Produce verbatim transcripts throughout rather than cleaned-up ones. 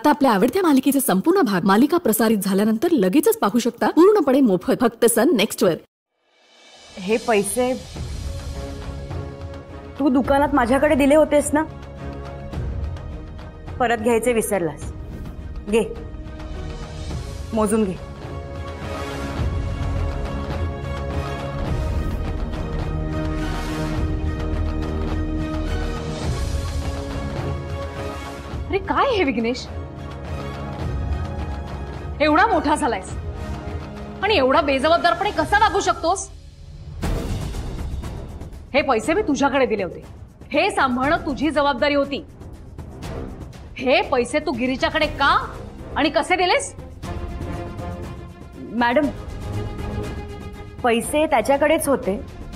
आता आपल्या आवडत्या मालिकेचे संपूर्ण भाग मालिका प्रसारित झाल्यानंतर लगेचच पाहू शकता पूर्णपणे मोफत फक्त सन नेक्स्ट वर। हे पैसे तू दुकानात माझ्याकडे दिले होतेस ना, परत घ्यायचे विसरलास। घे, मोजून घे। अरे काय हे विघ्नेश, एवढा मोठा झालायस आणि एवढा बेजबाबदारपणे कसा वागू शकतोस? हे पैसे मी तुझ्याकडे दिले होते, हे सांभाळणं तुझी जबाबदारी होती। हे पैसे तू गिरीच्याकडे का आणि कसे दिलेस? मॅडम, पैसे त्याच्याकडेच होते,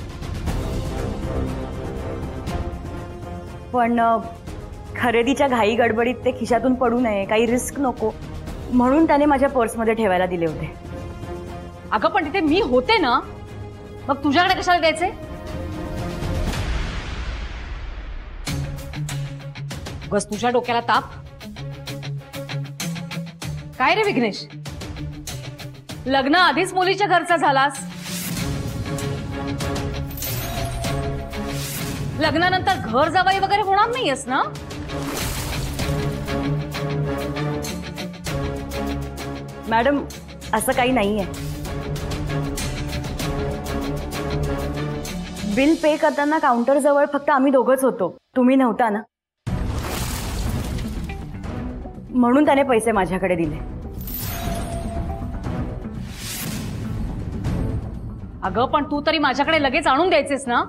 पण खरेदीच्या घाई गडबडीत ते खिशातून पडू नये, काही रिस्क नको म्हणून त्याने माझ्या पर्समध्ये ठेवायला दिले होते। अगं पण तिथे मी होते ना, मग तुझ्याकडे कशाला द्यायचे? बस तुझ्या डोक्याला ताप काय रे विघ्नेश? लग्न आधीच मुलीच्या घरचा झालास, लग्नानंतर घर जावाई वगैरे होणार नाहीयेस ना? मॅडम, असं काही नाहीये। बिल पे करताना काउंटर जवळ फक्त आम्ही दोघंच होतो, तुम्ही नव्हता ना, म्हणून त्याने पैसे माझ्याकडे दिले। अगं पण तू तरी माझ्याकडे लगेच आणून द्यायचेस ना,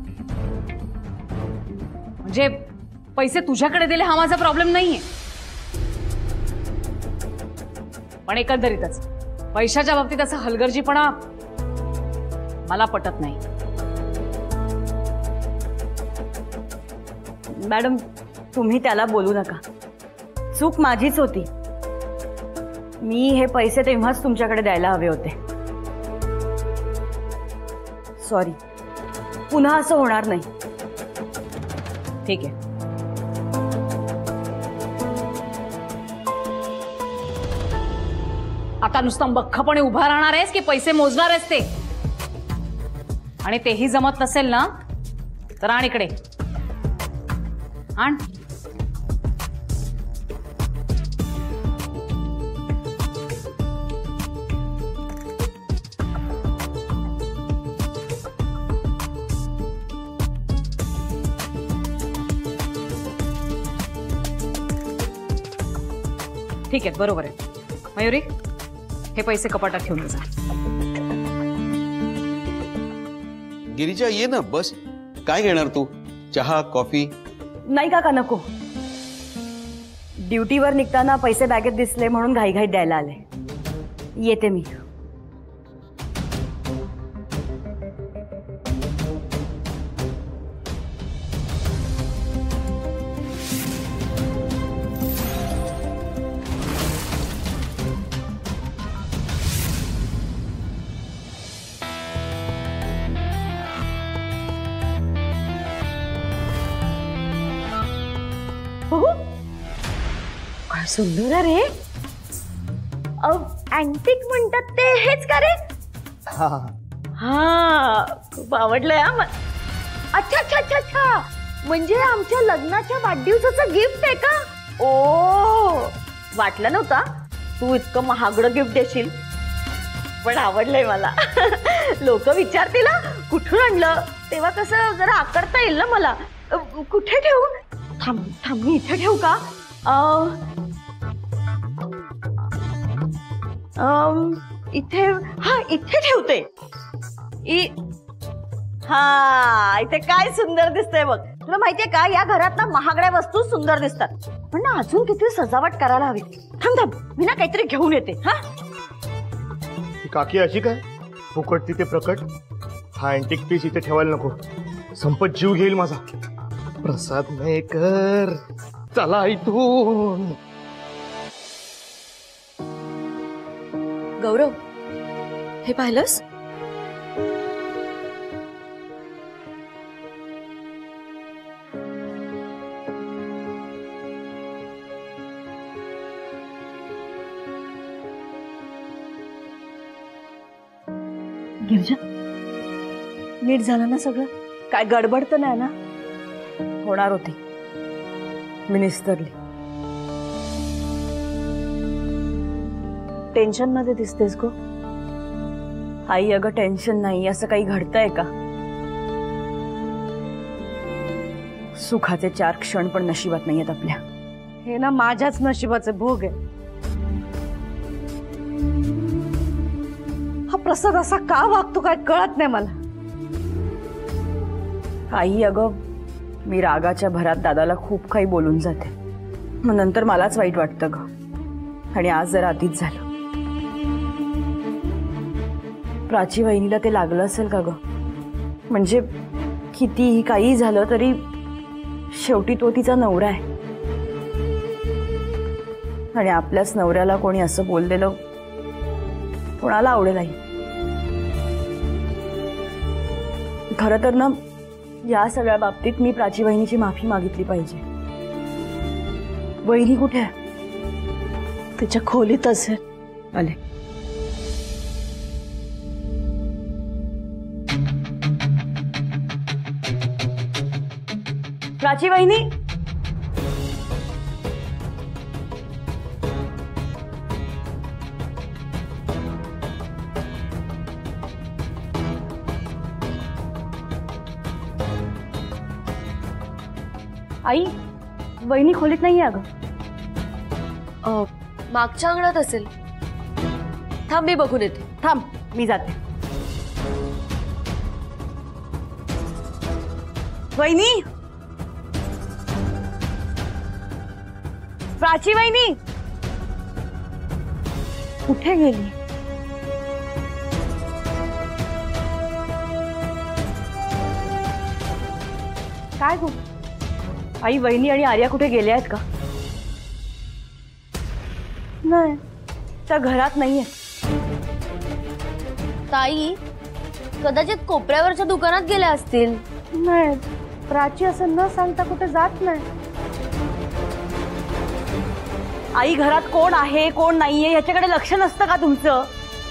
म्हणजे पैसे तुझ्याकडे दिले हा माझा प्रॉब्लेम नाहीये, पण एकंदरीतच पैशाच्या बाबतीत असा हलगर्जीपणा मला पटत नाही। मॅडम, तुम्ही त्याला बोलू नका, चूक माझीच होती। मी हे पैसे तेव्हाच तुमच्याकडे द्यायला हवे होते। सॉरी, पुन्हा असं होणार नाही। ठीक आहे, आता नुसतं बख्खपणे उभा राहणार आहेस की पैसे मोजणार आहेस ते? आणि तेही जमत नसेल ना तर आण इकडे, आण। ठीक आहे, बरोबर आहे मयुरी, हे पैसे कपाटात ठेवून जा। गिरिजा, ये ना, बस। काय घेणार तू? चहा, कॉफी? नाही काका, नको। ड्युटीवर निघताना पैसे बॅगेत दिसले म्हणून घाईघाईत द्यायला आले। येते मी। काय सुंदर आहे रे। अँटिक म्हणतात ते हेच का रे? हा, खूप आवडलंय हा। अच्छा अच्छा अच्छा अच्छा, म्हणजे आमच्या लग्नाच्या वाढदिवसाचं गिफ्ट आहे का? ओ, वाटलं नव्हता तू इतकं महागडं गिफ्ट देशील, पण आवडलंय मला। लोक विचारतील कुठून आणलं, तेव्हा कसं जरा आकारता येईल ना मला। कुठे ठेवू? थांब थांब, मी इथे ठेवू का? इथे, हा इथे ठेवते। हा, इथे काय सुंदर दिसतंय बघ। तुला माहितीये का, या घरात ना महागड्या वस्तू सुंदर दिसतात, पण ना अजून किती सजावट करायला हवी। थांब थांब, मी ना काहीतरी घेऊन येते। हा, काकी अशी काय फुकट तिथे प्रकट? हा अँटिक पीस इथे ठेवायला नको, संपत जीव घेईल माझा। प्रसाद मेकर, चला इथून। गौरव, हे पाहिलंस? गिरजा, नीट झालं ना सगळं? काय गडबड तर नाही ना? होणार होती, मी निस्तरली. टेन्शन मध्ये दिसतेस गो. आई अगं टेन्शन नाही, असं काही घडतंय का? सुखाचे चार क्षण पण नशिबात नाहीयेत आपल्या. हे ना माझ्याच नशिबाचे भोग आहे. हा प्रसाद असा का वागतो काय कळत नाही मला. आई अगं मी रागाच्या भरात दादाला खूप काही बोलून जाते, मग नंतर मलाच वाईट वाटतं ग. आणि आज जरा अतिच झालं. प्राची वहिनीला ते लागलं असेल का ग? म्हणजे कितीही काही झालं तरी शेवटी तो तिचा नवरा आहे. आणि आपल्याच नवऱ्याला कोणी असं बोललेलं कोणाला आवडेल आई? खरं तर ना या सगळ्या बाबतीत मी प्राची वहिनीची माफी मागितली पाहिजे. वहिनी कुठे आहे? तिच्या खोलीत असेल. आले. प्राची वहिनी, आई वहिनी खोलीत नाहीये अगं. मागच्या अंगणात असेल. थांब मी बघून येते. थांब मी जाते. वहिनी, प्राची वहिनी कुठे गेली? काय गो आई, वहिनी आणि आर्या कुठे गेल्या आहेत का? नाही, त्या घरात नाहीये. ताई कदाचित कोपऱ्यावरच्या दुकानात गेल्या असतील. नाही, प्राची असं न सांगता कुठे जात नाही. आई घरात कोण आहे कोण नाहीये याच्याकडे लक्ष नसतं का तुमचं?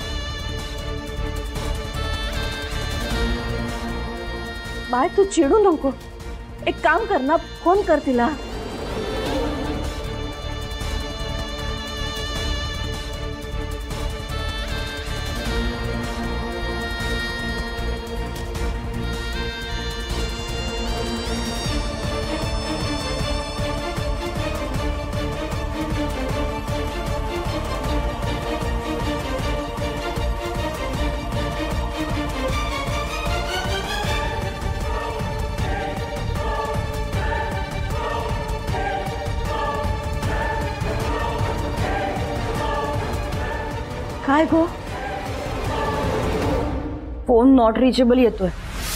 बाय तू चिडू नको. एक काम कर ना, फोन कर तिला. काय गो, फोन नॉट रिचेबल येतोय.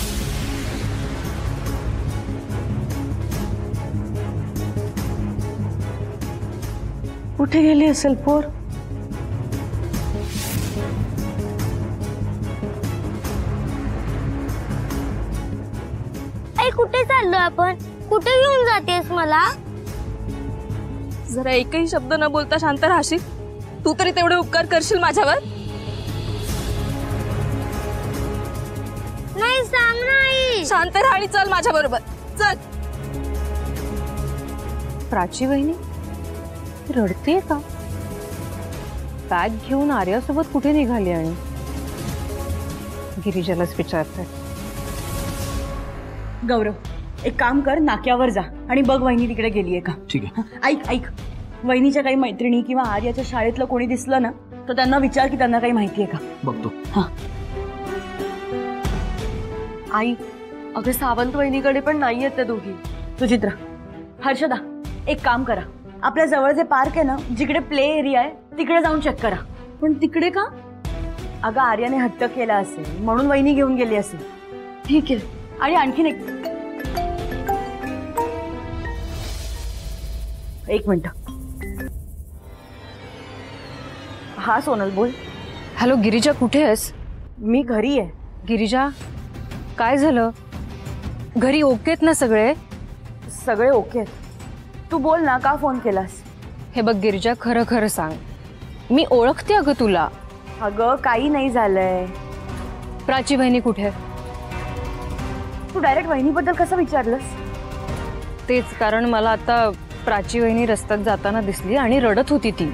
कुठे गेली असेल पोर? आई कुठे चाललोय आपण? कुठे घेऊन जातेस मला? जरा एकही शब्द न बोलता शांत राहशील? तू तरी तेवढे उपकार करशील माझ्यावर? नाही सांग ना आई. शांत राहा आणि चल माझ्या बरोबर. चल. प्राची वहिनी रडते का? बॅग घेऊन आर्यासोबत कुठे निघाली? आणि गिरिजालाच विचारते. गौरव एक काम कर, नाक्यावर जा आणि बघ वहिनी तिकडे गेलीये का. ठीक आहे. ऐक ऐक, वहिनीच्या काही मैत्रिणी किंवा आर्याच्या शाळेतलं कोणी दिसलं ना तर त्यांना विचार की त्यांना काही माहितीये का. बघतो. हा. आई अगं सावंत वहिनीकडे पण नाहीयेत त्या दोघी. सुचित्रा, हर्षदा, एक काम करा, आपल्या जवळ जे पार्क आहे ना जिकडे प्ले एरिया आहे तिकडे जाऊन चेक करा. पण तिकडे का? अगं आर्याने हट्ट केला असेल म्हणून वहिनी घेऊन गेली असेल. ठीक आहे. आणि आणखीन एक एक मिनिट. हा सोनल बोल. हॅलो गिरिजा, कुठे आहेस? मी घरी आहे. गिरिजा काय झालं? घरी ओकेत ना सगळे? सगळे ओके. तू बोल ना, का फोन केलास? हे बघ गिरिजा, खरं खरं सांग, मी ओळखते अगं तुला. अगं काही नाही झालंय. प्राची बहिणी कुठे? तू डायरेक्ट वहिनीबद्दल कसं विचारलंस? तेच कारण मला आता प्राची वहिनी रस्त्यात जाताना दिसली आणि रडत होती. ती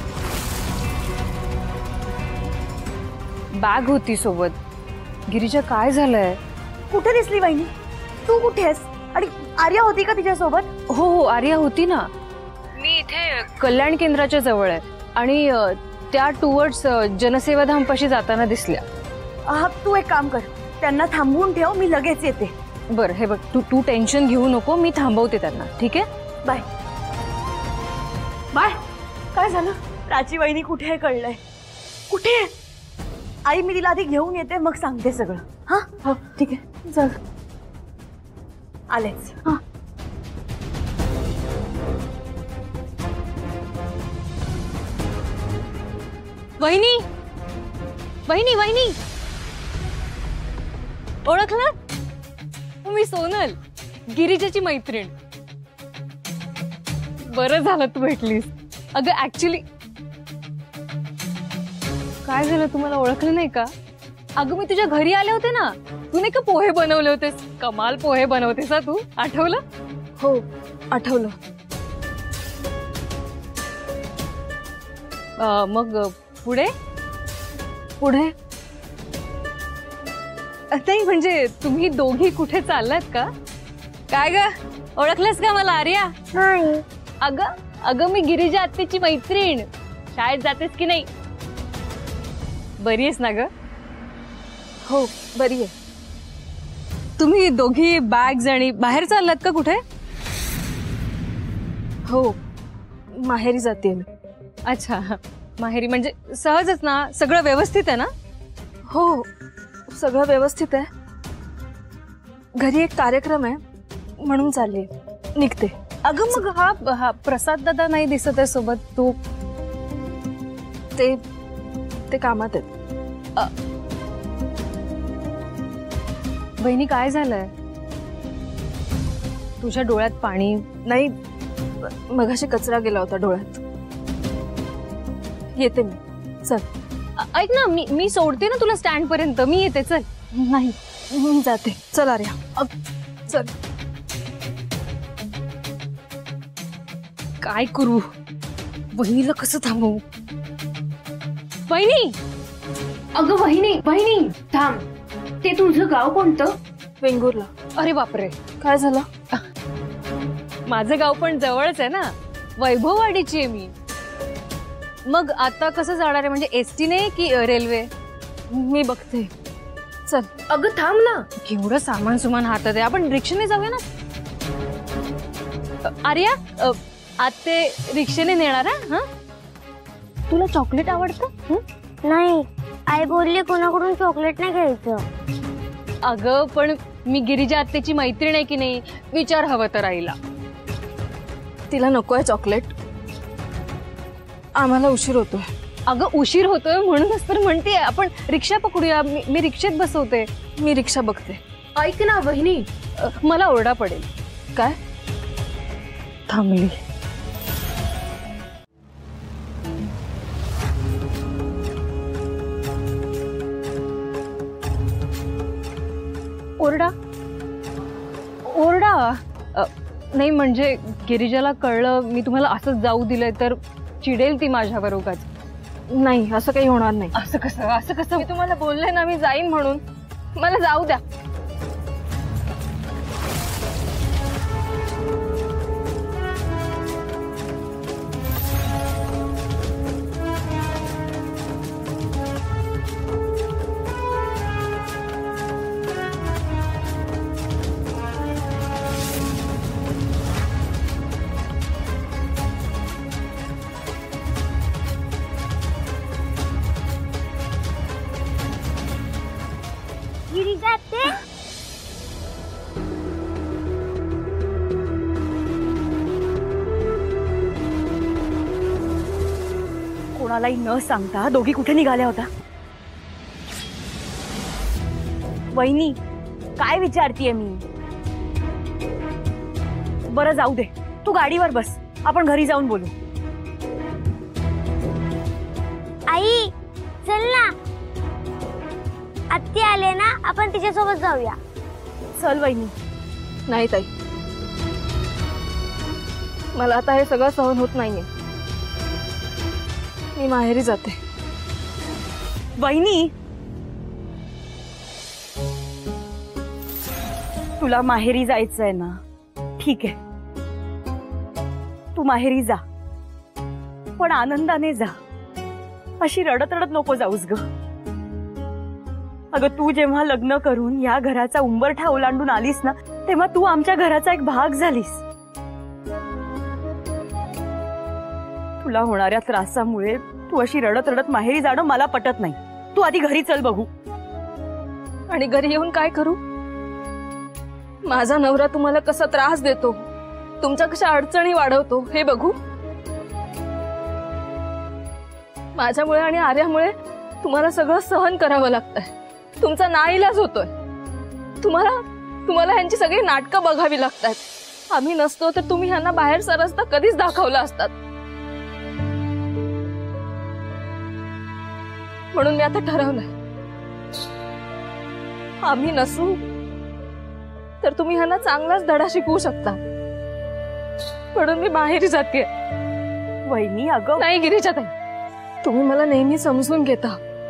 बॅग होती सोबत. गिरीजा काय झालंय? कुठे दिसली वहिनी? तू कुठे आहेस? आणि आर्या होती का तिच्यासोबत? हो हो आर्या होती ना. मी इथे कल्याण केंद्राच्या जवळ आहे आणि त्या टुवर्ड्स जनसेवा धामपाशी जाताना दिसल्या. हा तू एक काम कर, त्यांना थांबवून ठेव, मी लगेच येते. बरं हे बघ, तू तू टेन्शन घेऊ नको, मी थांबवते त्यांना. ठीक आहे, बाय बाय. काय झालं? प्राची वहिनी कुठे आहे कळलंय? कुठे आहे? आई मी तिला आधी घेऊन येते मग सांगते सगळं. हा हो ठीक आहे चल. आलेच. हा वहिनी वहिनी वहिनी ओळखलं? मी सोनल, गिरिजाची मैत्रीण. बरं झालं तू भेटलीस. अगं ऍक्च्युली काय झालं, तुम्हाला ओळखलं नाही का? अगं मी तुझ्या घरी आले होते ना, तू नाही का पोहे बनवले होतेस. कमाल पोहे बनवतेस तू, आठवलं? हो आठवलं. मग पुढे पुढे नाही म्हणजे तुम्ही दोघी कुठे चाललात का? काय ग, ओळखलंस का मला आर्या? नाही. अगं अगं मी गिरिजा आत्याची मैत्रीण. शाळेत जातेस की नाही? बरी आहेस ना ग? हो बरी आहे. तुम्ही दोघी बॅग्स आणि बाहेर चाललात का कुठे? हो माहेरी जाते मी. अच्छा माहेरी म्हणजे सहजच ना? सगळं व्यवस्थित आहे ना? हो सगळं व्यवस्थित आहे. घरी एक कार्यक्रम आहे म्हणून चालले, निघते. अगं मग हा हा प्रसाद दादा नाही दिसत आहे सोबत. तू ते ते कामात आहेत. बहिणी काय झालंय? तुझ्या डोळ्यात पाणी? नाही मगाशी कचरा गेला होता डोळ्यात. येते मी, चल. ऐक ना, मी मी सोडते ना तुला स्टँड पर्यंत. मी येते, चल. नाही मी जाते. चल आर्या चल. काय करू, बहिणीला कसं थांबवू? बहिणी, अगं वहिनी वहिनी थांब. ते तुझं गाव कोणतं? वेंगुर्ला. अरे बापरे, काय झालं? माझं गाव पण जवळच आहे ना, वैभववाडीची आहे मी. मग आता कसं जाणार आहे, म्हणजे एसटी ने की रेल्वे? मी बघते, चल. अगं थांब ना. केवढं सामान सुमान हातात आहे, आपण रिक्षाने जाऊया ना. आर्या आज ते रिक्षाने नेणार? हा, तुला चॉकलेट आवडतं? नाही, आई बोलली कोणाकडून चॉकलेट नाही घ्यायचं. अगं पण मी गिरिजा आत्याची मैत्रीण आहे की नाही, विचार हवं तर आईला. तिला नकोय चॉकलेट, आम्हाला उशीर होतोय. अगं उशीर होतोय म्हणूनच तर म्हणते आपण रिक्षा पकडूया. मी, मी रिक्षेत बसवते. मी रिक्षा बघते. ऐक ना वहिनी, मला ओरडा पडेल. काय? थांबली. ओरडा ओरडा नाही म्हणजे गिरिजाला कळलं मी तुम्हाला असंच जाऊ दिलंय तर चिडेल ती माझ्यावर उगाच. नाही असं काही होणार नाही. असं कसं असं कसं मी तुम्हाला बोलले ना मी जाईन म्हणून. मला जाऊ द्या. गिरिजा ते कोणालाही न सांगता दोघी कुठे निघाल्या होता? वहिनी काय विचारतीये मी? बरं जाऊ दे, तू गाडीवर बस, आपण घरी जाऊन बोलू. आई चल ना, आत्या आले आपण तिच्यासोबत जाऊया. चल वहिनी. नाही ताई, मला आता हे सगळं सहन होत नाहीये. मी माहेरी जाते. वहिनी, तुला माहेरी जायचंय ना? ठीक आहे, तू माहेरी जा, पण आनंदाने जा. अशी रडत रडत नको जाऊस ग. अगं, तू जेव्हा लग्न करून या घराचा उंबरठा ओलांडून आलीस ना, तेव्हा तू आमच्या घराचा एक भाग झालीस. तुला होणाऱ्या त्रासामुळे तू अशी रडत रडत माहेरी जाणं मला पटत नाही. तू आधी घरी चल बघू. आणि घरी येऊन काय करू? माझा नवरा तुम्हाला कसा त्रास देतो, तुमच्या कशा अडचणी वाढवतो हे बघू. माझ्यामुळे आणि आर्यामुळे तुम्हाला सगळं सहन करावं लागतंय. तुमचा नाईलाज होतोय. तुम्हाला तुम्हाला ह्यांची सगळी नाटकं बघावी लागतात. आम्ही नसतो तर तुम्ही ह्यांना बाहेरचा रस्ता कधीच दाखवला असतात. म्हणून मी आता ठरवलंय, आम्ही नसू तर तुम्ही ह्यांना चांगलाच धडा शिकवू शकता. म्हणून मी बाहेर जाते. वहिनी, अगं नाही गिरिजाताई, तुम्ही मला नेहमी समजून घेता,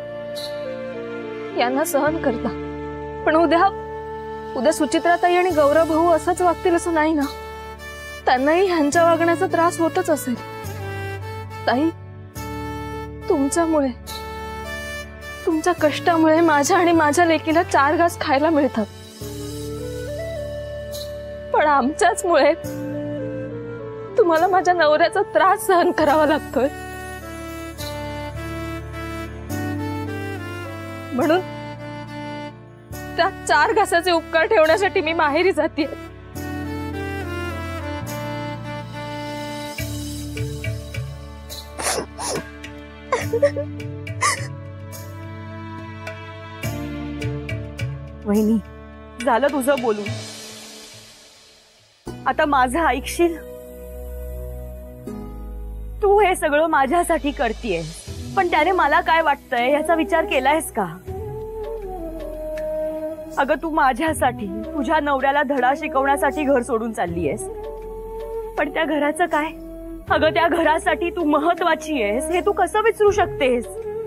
यांना सहन करता, पण उद्या उद्या सुचित्राताई आणि गौरव भाऊ असंच वागतील असं नाही ना. त्यांनाही ह्यांच्या वागण्याचा त्रास होतच असेल. ताई, तुमच्यामुळे तुमच्या कष्टामुळे माझ्या आणि माझ्या लेकीला चार घास खायला मिळतात, पण आमच्याच मुळे तुम्हाला माझ्या नवऱ्याचा त्रास सहन करावा लागतोय. म्हणून त्या चार घासाचे उपकार ठेवण्यासाठी मी माहेरी जाते. वहिनी, झालं तुझं बोलून. आता माझं ऐकशील? तू हे सगळं माझ्यासाठी करतीये, पण त्याने मला काय वाटतंय याचा विचार केलायस का? अगं, तू माझ्यासाठी, तुझ्या नवऱ्याला धडा शिकवण्यासाठी घर सोडून चाललीयस, पण त्या घराचं काय? अगं, त्या घरासाठी तू महत्वाची आहेस हे तू कसं विसरू शकतेस?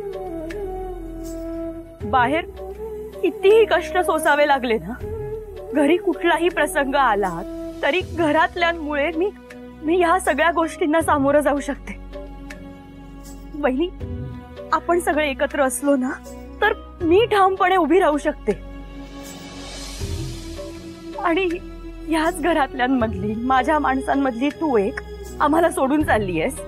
बाहेर कितीही कष्ट सोसावे लागले ना, घरी कुठलाही प्रसंग आला तरी घरातल्यांमुळे मी मी ह्या सगळ्या गोष्टींना सामोरं जाऊ शकते. वहिनी, आपण सगळे एकत्र असलो ना तर मी ठामपणे उभी राहू शकते. आणि ह्याच घरातल्यांमधली, माझ्या माणसांमधली तू एक आम्हाला सोडून चाललीयस.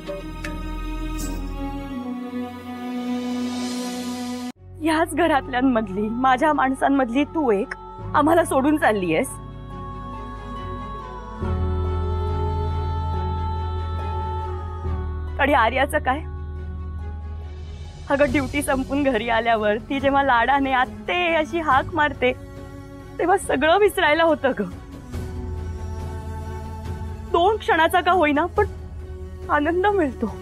ह्याच घरातल्यांमधली, माझ्या माणसांमधली तू एक आम्हाला सोडून चाललीयस. आणि आर्याचं काय? अगं, ड्युटी संपून घरी आल्यावर ती जेव्हा लाडाने आत्ते अशी हाक मारते तेव्हा सगळं विसरायला होतं ग. दोन क्षणाचा का होईना पण आनंद मिळतो.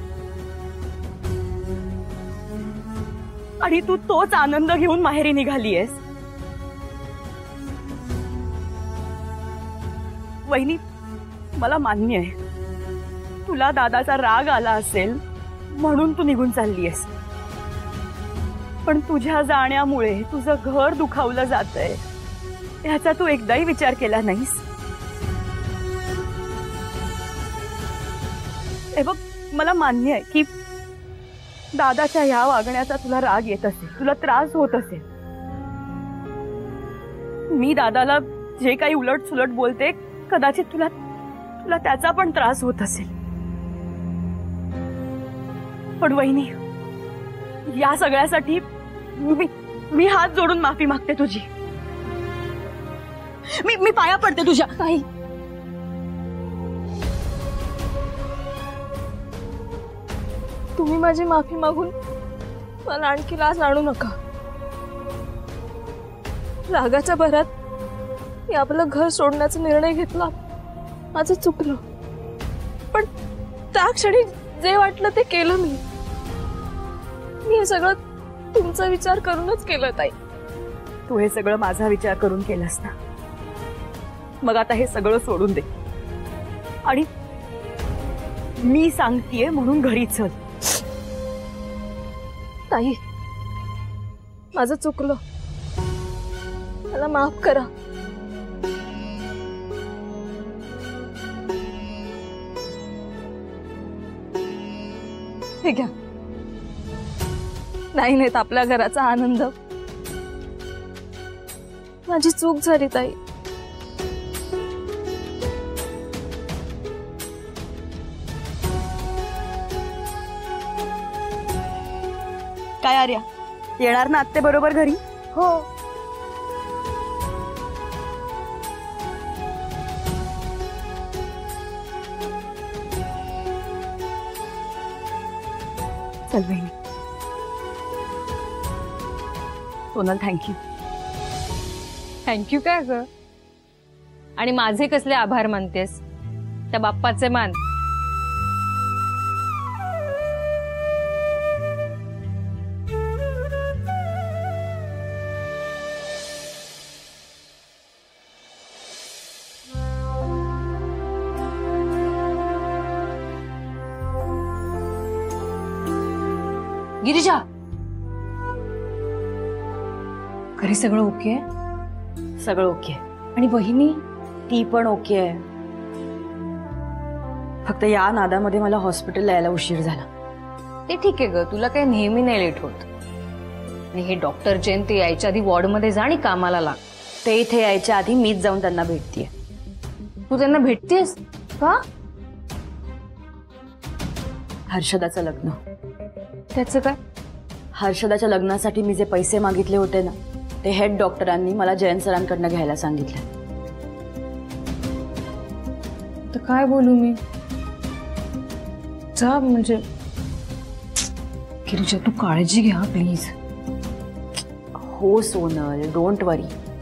आणि तू तोच आनंद घेऊन माहेरी निघालीयस. वहिनी, मला मान्य आहे, तुला दादाचा राग आला असेल म्हणून तू निघून चाललीयस, पण तुझ्या जाण्यामुळे तुझं घर दुखावलं जातंय ह्याचा तू एकदाही विचार केला नाहीस. हे बघ, मला मान्य आहे की दादाच्या ह्या वागण्याचा तुला राग येत असेल, तुला त्रास होत असेल. मी दादाला जे काही उलट सुलट बोलते कदाचित तुला तुला त्याचा पण त्रास होत असेल. पण वहिनी, या सगळ्यासाठी मी मी हात जोडून माफी मागते तुझी. मी मी पाया पडते तुझ्या. ताई, तुम्ही माझी माफी मागून मला आणखी लाज आणू नका. रागाच्या भरात मी आपलं घर सोडण्याचा निर्णय घेतला, माझं चुकलं. पण त्या क्षणी जे वाटलं ते केलं. मी मी हे सगळं तुमचा विचार करूनच केलं ताई. तू हे सगळं माझा विचार करून केलंस ना, मग आता हे सगळं सोडून दे आणि मी सांगतेय म्हणून घरी चल. ताई, माझं चुकलं, मला माफ करा. हे घ्या. नाही नाहीत आपल्या घराचा आनंद. माझी चूक झाली ताई. काय आर्या, येणार ना आत्ते बरोबर घरी? हो. चल बहिणी. सोनल थँक्यू. थँक्यू काय ग? आणि माझे कसले आभार मानतेस? त्या बाप्पाचे मान. गिरिजा, घरी सगळं ओके आहे? सगळं ओके. आणि बहिणी? ती पण ओके आहे. फक्त या नादामध्ये मला हॉस्पिटलला यायला उशीर झाला. ते ठीक आहे ग, तुला काही नेहमी नाही लेट होत. आणि हे डॉक्टर जैन ते यायच्या आधी वॉर्डमध्ये जा आणि कामाला लाग. ते इथे यायच्या आधी मीच जाऊन त्यांना भेटतेय. तू त्यांना भेटतेस का? हर्षदाचं लग्न. त्याचं काय? हर्षदाच्या लग्नासाठी मी जे पैसे मागितले होते ना, ते हेड डॉक्टरांनी मला जयंत सरांकडनं घ्यायला सांगितले. तर काय बोलू मी? जा म्हणजे. गिरिजा, तू काळजी घ्या प्लीज. हो सोनल, डोंट वरी.